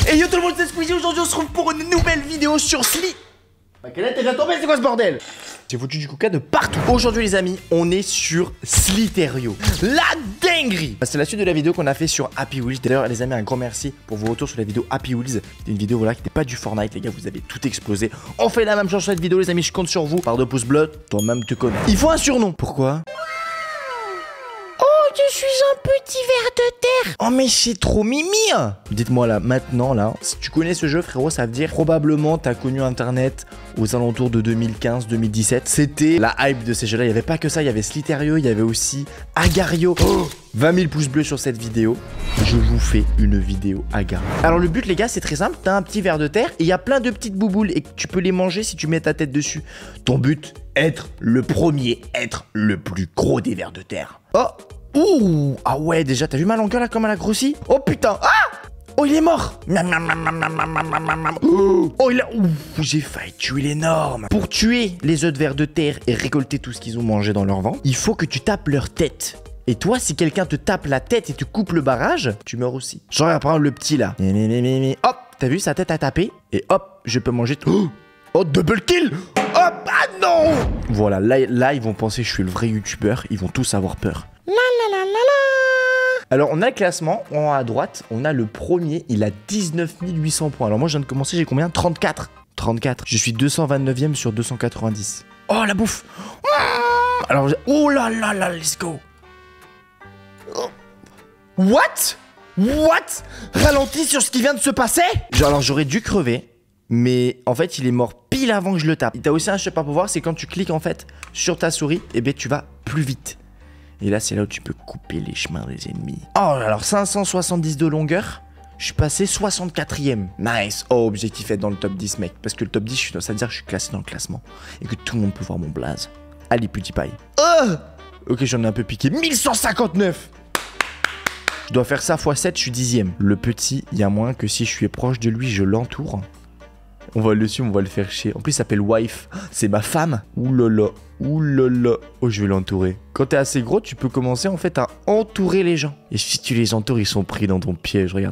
Et yo tout le monde, c'est Squeezie. Aujourd'hui on se retrouve pour une nouvelle vidéo sur Sli. Bah quelle est déjà tombée, c'est quoi ce bordel? J'ai foutu du coca de partout. Aujourd'hui les amis, on est sur Slither.io. La dinguerie. C'est la suite de la vidéo qu'on a fait sur Happy Wheels. D'ailleurs les amis, un grand merci pour vos retours sur la vidéo Happy Wheels. C'était une vidéo voilà qui n'était pas du Fortnite les gars, vous avez tout explosé. On fait la même chose sur cette vidéo les amis, je compte sur vous. Par 2 pouces bleus, toi-même te connais. Il faut un surnom. Pourquoi? Je suis un petit ver de terre. Oh mais c'est trop mimi. Dites-moi là, maintenant là, si tu connais ce jeu frérot, ça veut dire probablement t'as connu internet aux alentours de 2015-2017. C'était la hype de ces jeux là, il n'y avait pas que ça, il y avait Slither.io, il y avait aussi Agar.io. 20 000 pouces bleus sur cette vidéo. Je vous fais une vidéo Agar. Alors le but les gars c'est très simple, t'as un petit ver de terre et il y a plein de petites bouboules et tu peux les manger si tu mets ta tête dessus. Ton but, être le premier, être le plus gros des vers de terre. Oh. Ouh. Ah ouais déjà t'as vu ma longueur là comme elle a grossi. Oh putain. Ah. Oh il est mort. Oh il a... Ouh, j'ai failli tuer l'énorme. Pour tuer les œufs de vers de terre et récolter tout ce qu'ils ont mangé dans leur ventre, il faut que tu tapes leur tête. Et toi, si quelqu'un te tape la tête et te coupe le barrage, tu meurs aussi. Genre, regarde, prends le petit là. Hop, t'as vu, sa tête a tapé. Et hop, je peux manger tout. Oh, double kill. Hop, ah non. Voilà, là, ils vont penser que je suis le vrai youtubeur. Ils vont tous avoir peur. Alors, on a le classement. En haut à droite, on a le premier. Il a 19 800 points. Alors, moi, je viens de commencer. J'ai combien? 34. 34. Je suis 229e sur 290. Oh, la bouffe. Alors, oh là là là, let's go. What? Ralentis sur ce qui vient de se passer? Alors j'aurais dû crever, mais en fait il est mort pile avant que je le tape. T'as aussi un super pouvoir, c'est quand tu cliques en fait sur ta souris, et ben tu vas plus vite. Et là c'est là où tu peux couper les chemins des ennemis. Oh alors 570 de longueur, je suis passé 64e. Nice. Oh objectif être dans le top 10 mec, parce que le top 10 ça veut dire que je suis classé dans le classement et que tout le monde peut voir mon blaze. Allez PewDiePie. Ok j'en ai un peu piqué. 1159. Je dois faire ça x7, je suis 10e. Le petit, il y a moins que si je suis proche de lui, je l'entoure. On va le suivre, on va le faire chier. En plus, il s'appelle Wife. C'est ma femme. Oulala, oulala. Oh, je vais l'entourer. Quand t'es assez gros, tu peux commencer en fait à entourer les gens. Et si tu les entoures, ils sont pris dans ton piège. Regarde.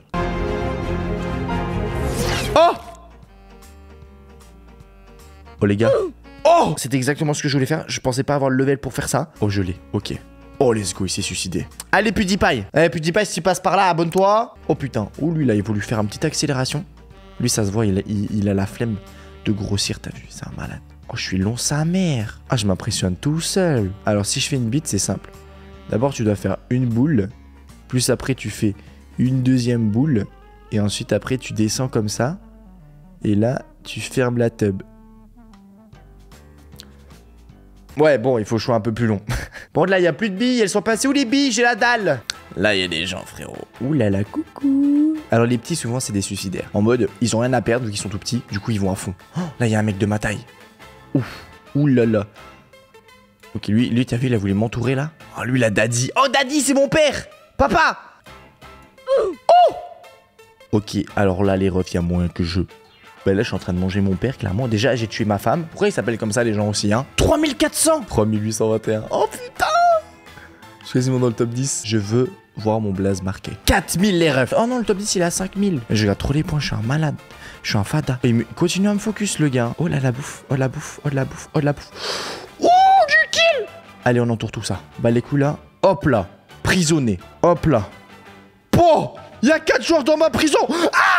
Oh! Oh, les gars. Oh! C'est exactement ce que je voulais faire. Je pensais pas avoir le level pour faire ça. Oh, je l'ai. Ok. Oh, let's go, il s'est suicidé. Allez, PewDiePie. Allez, PewDiePie, si tu passes par là, abonne-toi. Oh, putain. Oh, lui, là, il a voulu faire une petite accélération. Lui, ça se voit, il a la flemme de grossir, t'as vu. C'est un malade. Oh, je suis long, sa mère. Ah, je m'impressionne tout seul. Alors, si je fais une bite, c'est simple. D'abord, tu dois faire une boule. Plus après, tu fais une deuxième boule. Et ensuite, après, tu descends comme ça. Et là, tu fermes la tub. Ouais, bon, il faut que je sois un peu plus long. Bon, là, il n'y a plus de billes. Elles sont passées où les billes? J'ai la dalle. Là, il y a des gens, frérot. Ouh là là, coucou. Alors, les petits, souvent, c'est des suicidaires. En mode, ils ont rien à perdre vu qu'ils sont tout petits. Du coup, ils vont à fond. Oh, là, il y a un mec de ma taille. Ouf. Ouh là là. Ok, lui t'as vu, il a voulu m'entourer, là. Oh, lui, la daddy. Oh, daddy, c'est mon père. Papa. Oh. Ok, alors là, les refs, il y a moins que je... Ben là, je suis en train de manger mon père, clairement. Déjà, j'ai tué ma femme. Pourquoi ils s'appellent comme ça, les gens aussi, hein? 3400! 3821. Oh putain! Je suis quasiment dans le top 10. Je veux voir mon blaze marqué. 4000 les refs. Oh non, le top 10, il est à 5000. Je regarde trop les points, je suis un malade. Je suis un fada. Et il continue à me focus, le gars. Oh là, la bouffe. Oh la bouffe. Oh la bouffe. Oh la bouffe. Oh, du kill! Allez, on entoure tout ça. Bah, les coups là. Hop là. Prisonné. Hop là. Oh! Il y a 4 joueurs dans ma prison! Ah!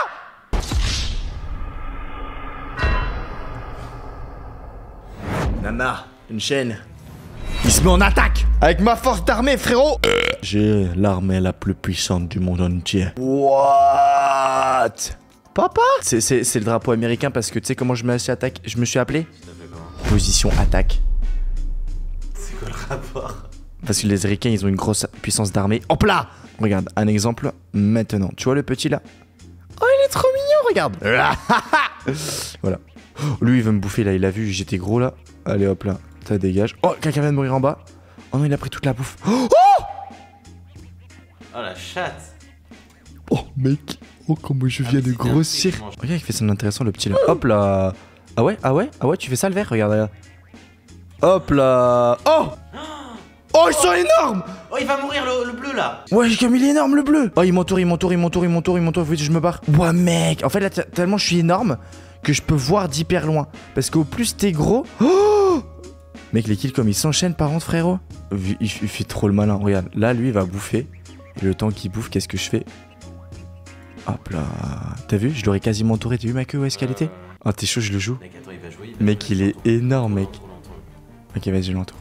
Nana, une chaîne. Il se met en attaque avec ma force d'armée, frérot. J'ai l'armée la plus puissante du monde entier. What? Papa? C'est le drapeau américain parce que tu sais comment je me suis appelé? Position attaque. C'est quoi le rapport? Parce que les Américains, ils ont une grosse puissance d'armée. Hop là! Regarde, un exemple maintenant. Tu vois le petit là? Oh, il est trop mignon, regarde. Voilà. Oh, lui, il veut me bouffer là, il a vu, j'étais gros là. Allez hop là, ça dégage. Oh, quelqu'un vient de mourir en bas. Oh non, il a pris toute la bouffe. Oh! Oh la chatte. Oh mec, oh comment je viens de grossir. Regarde, il fait son intéressant le petit là. Hop là. Ah ouais, tu fais ça le vert, regarde là. Hop là. Oh! Oh, ils sont énormes. Oh, il va mourir le bleu là. Ouais, comme il est énorme le bleu. Oh, il m'entoure. Faut que je me barre. Ouais, mec. En fait, là, tellement je suis énorme que je peux voir d'hyper loin. Parce qu'au plus t'es gros. Oh, mec, les kills comme ils s'enchaînent par contre, frérot. Il fait trop le malin. Regarde, là, lui, il va bouffer. Et le temps qu'il bouffe, qu'est-ce que je fais? Hop là. T'as vu? Je l'aurais quasiment entouré. T'as vu ma queue où est-ce qu'elle était? Oh, t'es chaud, je le joue. Mec, attends, il va jouer. Mec, il est énorme, mec. Ok, vas-y, je l'entoure.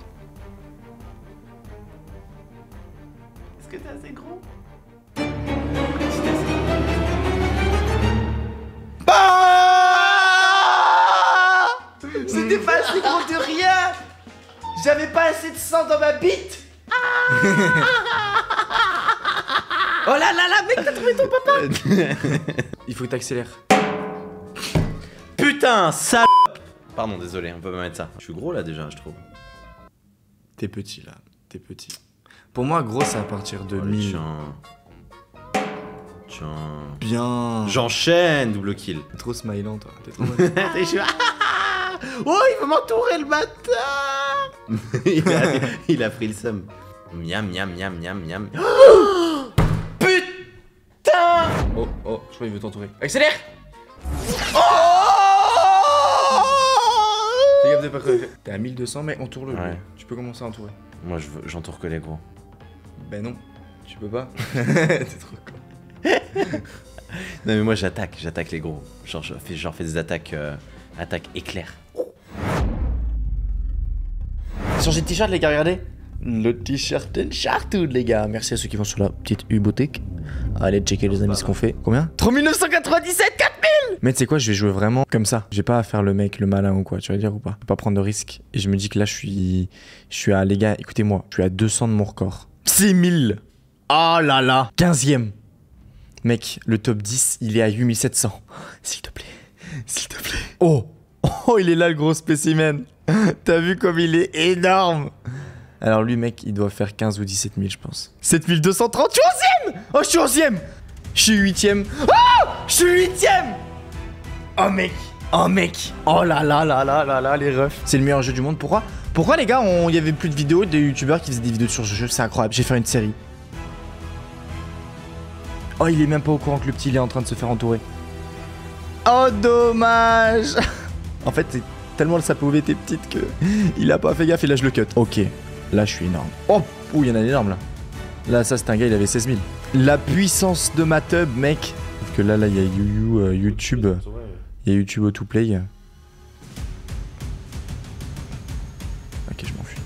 Est-ce que t'es assez gros? Ah, c'était pas assez gros de rien. J'avais pas assez de sang dans ma bite. Oh là là là, mec, t'as trouvé ton papa. Il faut que t'accélères. Putain, sale. Pardon, désolé, on peut pas mettre ça. Je suis gros là déjà, je trouve. T'es petit là, t'es petit. Pour moi, gros, c'est à partir de 1000. Tiens. Bien. J'enchaîne, double kill. T'es trop smilant, toi. T'es trop Oh, il veut m'entourer le bâtard. il a pris le seum. Miam, miam, miam, miam, miam. Putain. Oh, oh, je crois qu'il veut t'entourer. Accélère. Oh. Fais gaffe de pas crever. T'es à 1200, mais entoure-le. Ouais. Tu peux commencer à entourer. Moi, j'entoure que les gros. Ben non, tu peux pas. T'es trop con. Non mais moi j'attaque les gros. Genre je fais des attaques éclairs. Changer de t-shirt les gars, regardez. Le t-shirt Uncharted les gars. Merci à ceux qui vont sur la petite U-boutique. Allez checker les amis ce qu'on fait. Combien? 3997, 4000. Mais tu sais quoi, je vais jouer vraiment comme ça. J'ai pas à faire le mec, le malin ou quoi, tu vas dire ou pas. Je peux pas prendre de risque. Et je me dis que là je suis à, les gars, écoutez-moi, je suis à 200 de mon record. 6000. Oh là là. 15e. Mec, le top 10, il est à 8700. S'il te plaît. S'il te plaît. Oh. Oh, il est là le gros spécimen. T'as vu comme il est énorme. Alors lui, mec, il doit faire 15 ou 17 000, je pense. 7230, je suis 11e. Oh, je suis 11e. Je suis 8e. Oh, je suis 8e. Oh, mec. Oh, mec. Oh là là là là là là, les refs. C'est le meilleur jeu du monde. Pourquoi les gars, il y avait plus de vidéos des youtubeurs qui faisaient des vidéos sur ce jeu? C'est incroyable. J'ai fait une série. Oh, il est même pas au courant que le petit il est en train de se faire entourer. Oh, dommage. En fait, c'est tellement le sapouvé était petite que il a pas fait gaffe et là je le cut. Ok, là je suis énorme. Oh, il y en a d'énormes là. Là, ça c'est un gars, il avait 16 000. La puissance de ma tub, mec. Parce que là, il y a YouTube. Il y a YouTube Autoplay. Ok, je m'enfuis.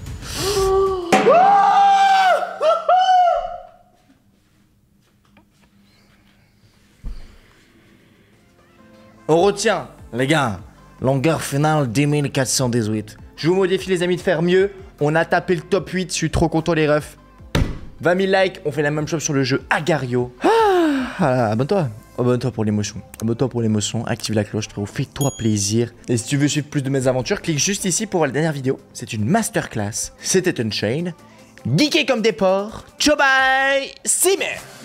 On retient, les gars, longueur finale 10 418. Je vous modifie les amis de faire mieux. On a tapé le top 8, je suis trop content les refs. 20 000 likes, on fait la même chose sur le jeu Agario. Abonne-toi. Abonne-toi pour l'émotion. Abonne-toi pour l'émotion, active la cloche, fais-toi plaisir. Et si tu veux suivre plus de mes aventures, clique juste ici pour voir la dernière vidéo. C'est une masterclass. C'était Unchained. Geeké comme des porcs. Ciao bye, Simmer.